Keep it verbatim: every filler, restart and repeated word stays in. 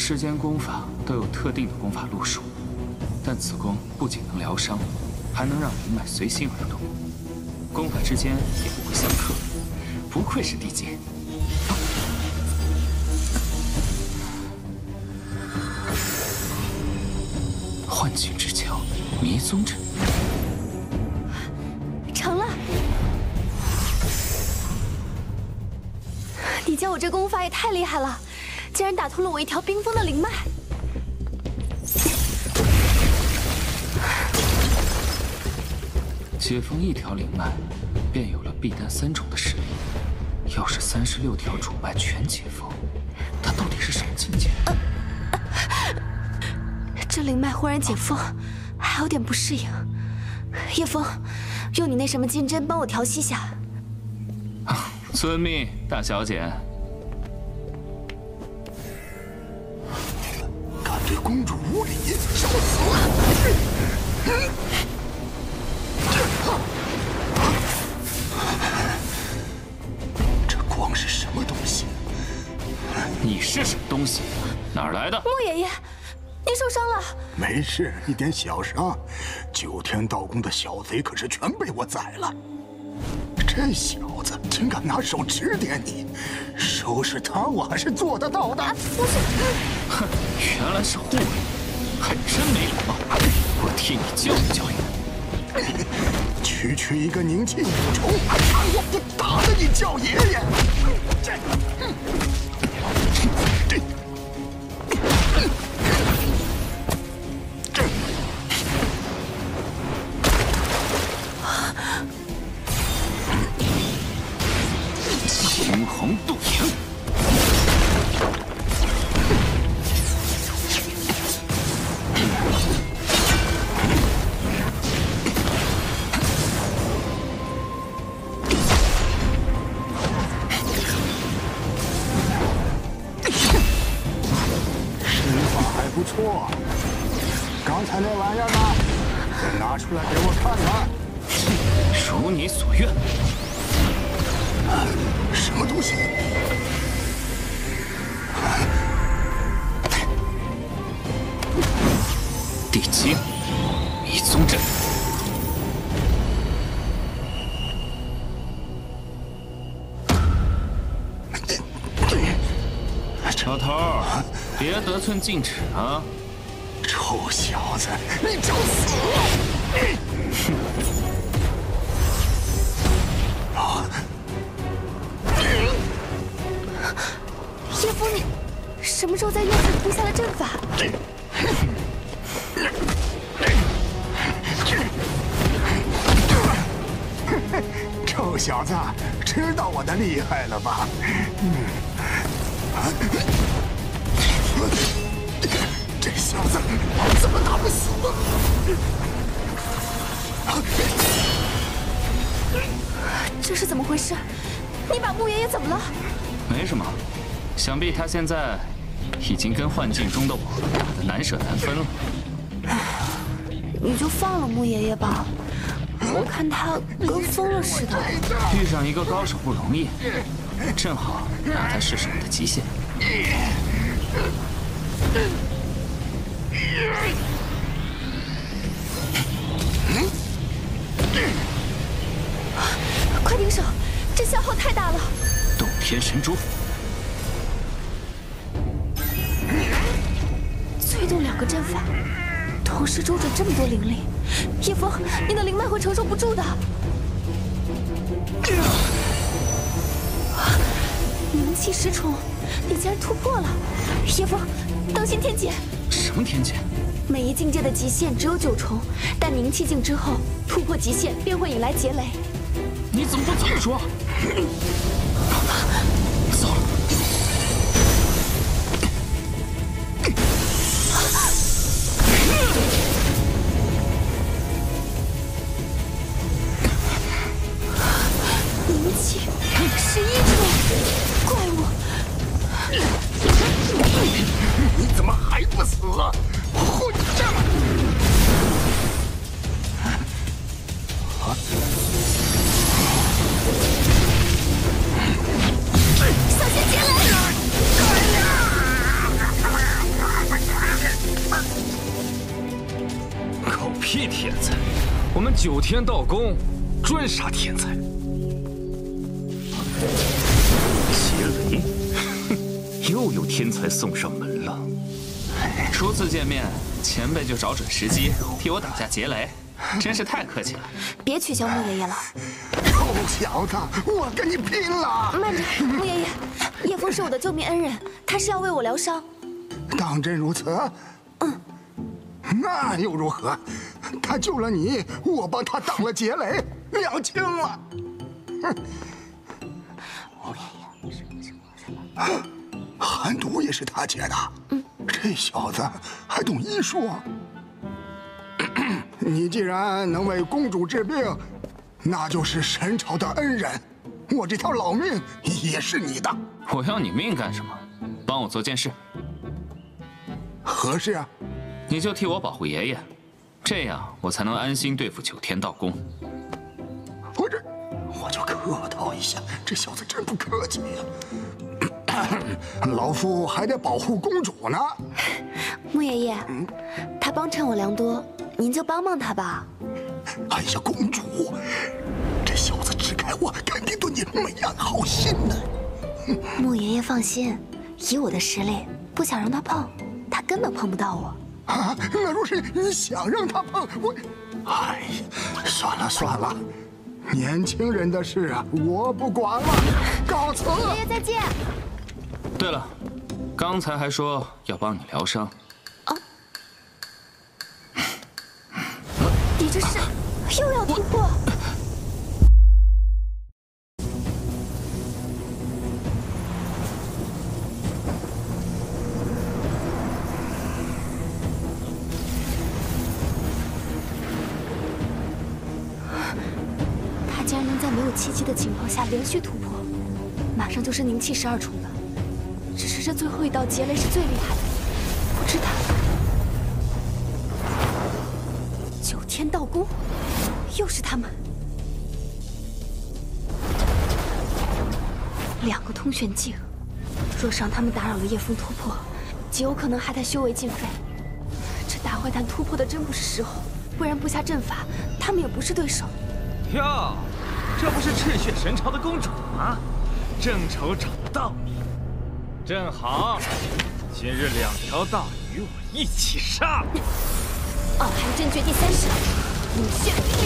世间功法都有特定的功法路数，但此功不仅能疗伤，还能让灵脉随心而动，功法之间也不会相克，不愧是地阶。幻境之桥，迷踪阵， 成了！你教我这功法也太厉害了，竟然打通了我一条冰封的灵脉。 解封一条灵脉，便有了避丹三种的实力。要是三十六条主脉全解封，他到底是什么境界？ 呃这灵脉忽然解封，还有点不适应。叶枫，用你那什么金针帮我调息下。 遵命，大小姐。 敢对公主无礼，受死！这光是什么东西？ 你是什么东西？哪儿来的？ 穆爷爷。您受伤了？ 没事，一点小伤。九天道宫的小贼可是全被我宰了。这小子竟敢拿手指点你，收拾他我还是做得到的。 啊、不是， 哼，原来是护卫，还真没礼貌。我替你教育教育。 区区一个凝气五重，看我不打得你叫爷爷！这，这。 青红渡影， 身法还不错。刚才那玩意儿呢？再拿出来给我看看。 如你所愿。 什么东西？ 地阶迷踪阵。老头儿，别得寸进尺啊！ 臭小子，你找死！哼！啊！ 叶枫，你什么时候在院子里布下了阵法？ 臭小子，知道我的厉害了吧？这小子怎么打不死啊？ 这是怎么回事？你把穆爷爷怎么了？ 没什么，想必他现在已经跟幻境中的我打得难舍难分了。 你就放了穆爷爷吧，我看他跟疯了似的。 遇上一个高手不容易，正好让他试试我的极限。 快停手！这消耗太大了。 洞天神珠， 催动两个阵法，同时周转这么多灵力，叶枫，你的灵脉会承受不住的。凝气十重，你竟然突破了！叶枫，当心天劫！ 什么天劫？ 每一境界的极限只有九重，但凝气境之后突破极限便会引来劫雷。 你怎么不早说？糟了！ 凝气十一重，怪物！ 你怎么还不死啊？混账！啊！ 才，我们九天道宫专杀天才。劫雷，哼，又有天才送上门了。初次见面，前辈就找准时机替我挡下劫雷，真是太客气了。 别取笑穆爷爷了。 臭小子，我跟你拼了！ 慢着，穆爷爷，叶枫是我的救命恩人，他是要为我疗伤。 当真如此？ 嗯。 那又如何？他救了你，我帮他挡了劫雷，两清了。哼！寒毒也是他解的。嗯，这小子还懂医术。你既然能为公主治病，那就是神朝的恩人。我这条老命也是你的。 我要你命干什么？帮我做件事。 何事啊？ 你就替我保护爷爷，这样我才能安心对付九天道宫。 我这，我就客套一下，这小子真不客气呀。老夫还得保护公主呢。 穆爷爷，嗯、他帮衬我良多，您就帮帮他吧。 哎呀，公主，这小子支开我，肯定对你没安好心呢。 穆爷爷放心，以我的实力，不想让他碰，他根本碰不到我。 啊，那若是你想让他碰我，哎呀，算了算了，年轻人的事啊，我不管了，告辞。 爷爷再见。 对了，刚才还说要帮你疗伤。 啊！你这是又要突破？他竟然能在没有契机的情况下连续突破，马上就是凝气十二重了。只是这最后一道劫雷是最厉害的，不知他。九天道宫，又是他们。两个通玄境，若是让他们打扰了叶枫突破，极有可能害他修为尽废。这大坏蛋突破的真不是时候，不然布下阵法，他们也不是对手。 哟，这不是赤血神朝的公主吗？正愁找不到你。正好，今日两条大鱼我一起杀。 傲寒真诀第三式，母血飞